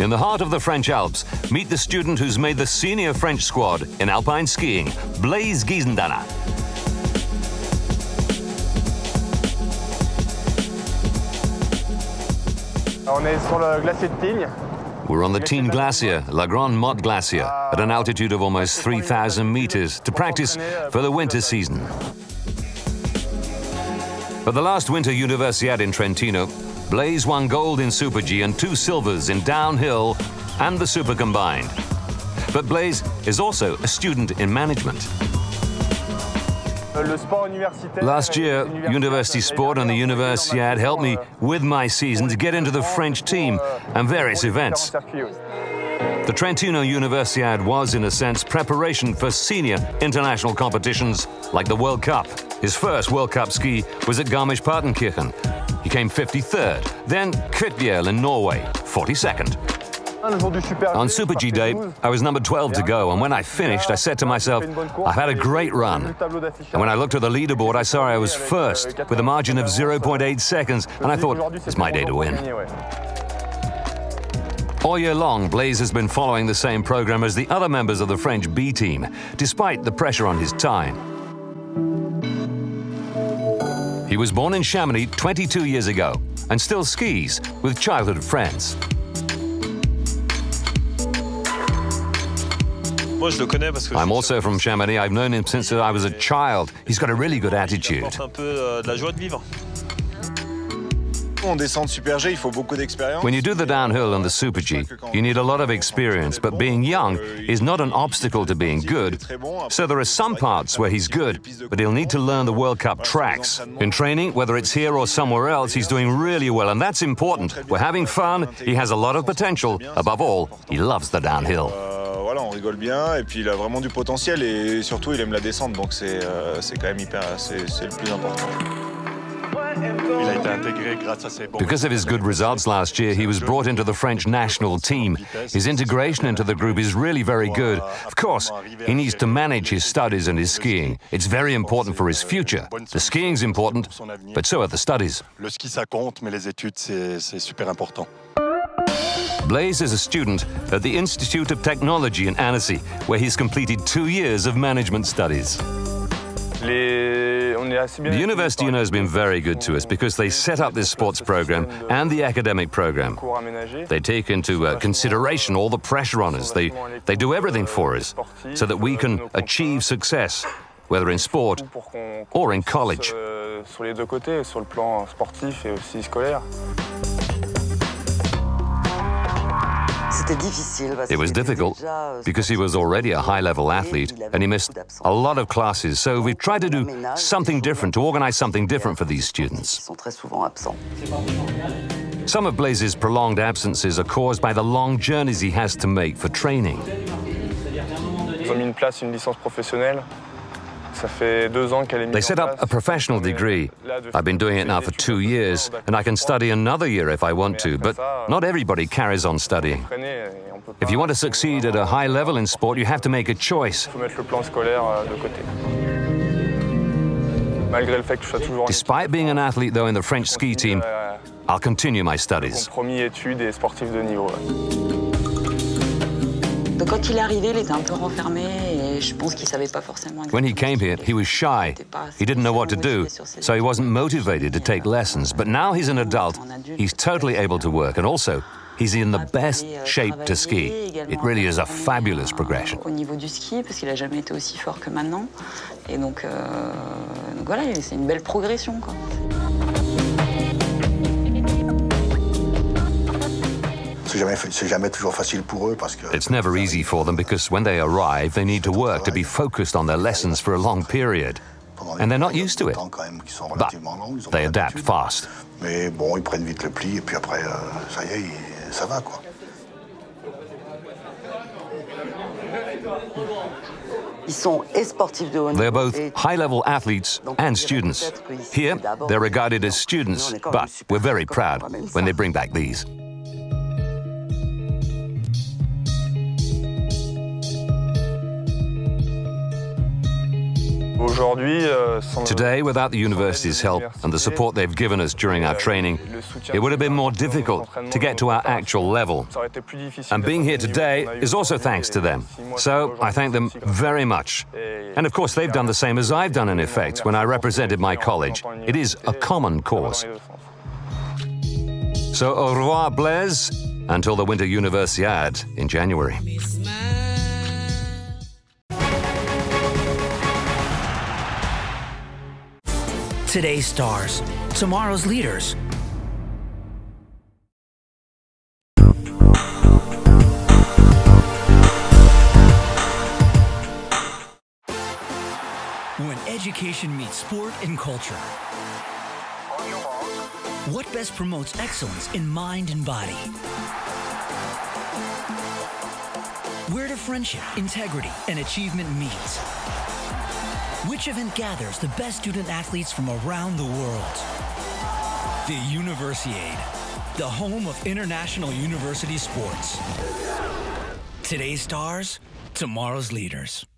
In the heart of the French Alps, meet the student who's made the senior French squad in alpine skiing, Blaise Giezendanner. We're on the Tignes Glacier, La Grande Motte Glacier, at an altitude of almost 3,000 meters to practice for the winter season. At the last Winter Universiade in Trentino, Blaise won gold in superG and 2 silvers in downhill and the super combined. But Blaise is also a student in management. Last year, University Sport and the Universiade helped me with my season to get into the French team and various events. The Trentino Universiade was, in a sense, preparation for senior international competitions like the World Cup. His first World Cup ski was at Garmisch-Partenkirchen. He came 53rd, then Kvitbjerg in Norway, 42nd. On Super-G day, I was number 12 to go, and when I finished, I said to myself, I've had a great run. And when I looked at the leaderboard, I saw I was first, with a margin of 0.8 seconds, and I thought, it's my day to win. All year long, Blaise has been following the same program as the other members of the French B team, despite the pressure on his time. He was born in Chamonix 22 years ago, and still skis with childhood friends. I'm also from Chamonix. I've known him since I was a child. He's got a really good attitude. When you do the downhill and the super-G, you need a lot of experience, but being young is not an obstacle to being good. So there are some parts where he's good, but he'll need to learn the World Cup tracks. In training, whether it's here or somewhere else, he's doing really well, and that's important. We're having fun, he has a lot of potential. Above all, he loves the downhill. Voilà, on rigole bien, et puis il a vraiment du potentiel, et surtout il aime la descente, donc c'est quand même hyper, c'est le plus important. Because of his good results last year, he was brought into the French national team. His integration into the group is really very good. Of course, he needs to manage his studies and his skiing. It's very important for his future. The skiing's important, but so are the studies. Le ski, ça compte, mais les études, c'est super important. Blaise is a student at the Institute of Technology in Annecy, where he's completed 2 years of management studies. The university, has been very good to us because they set up this sports program and the academic program. They take into consideration all the pressure on us. They do everything for us so that we can achieve success, whether in sport or in college. It was difficult because he was already a high-level athlete and he missed a lot of classes, so we've tried to do something different, to organize something different for these students. Some of Blaise's prolonged absences are caused by the long journeys he has to make for training. They set up a professional degree. I've been doing it now for 2 years, and I can study another year if I want to, but not everybody carries on studying. If you want to succeed at a high level in sport, you have to make a choice. Despite being an athlete, though, in the French ski team, I'll continue my studies. When he came here, he was shy. He didn't know what to do, so he wasn't motivated to take lessons. But now he's an adult, he's totally able to work, and also, he's in the best shape to ski. It really is a fabulous progression. It's never easy for them because when they arrive, they need to work to be focused on their lessons for a long period. And they're not used to it. But they adapt fast. They're both high-level athletes and students. Here, they're regarded as students, but we're very proud when they bring back these. Today, without the university's help and the support they've given us during our training, it would have been more difficult to get to our actual level. And being here today is also thanks to them. So I thank them very much. And of course, they've done the same as I've done in effect when I represented my college. It is a common cause. So au revoir, Blaise, until the Winter Universiade in January. Today's stars, tomorrow's leaders. When education meets sport and culture. What best promotes excellence in mind and body? Where do friendship, integrity, and achievement meet? Which event gathers the best student athletes from around the world? The Universiade, the home of international university sports. Today's stars, tomorrow's leaders.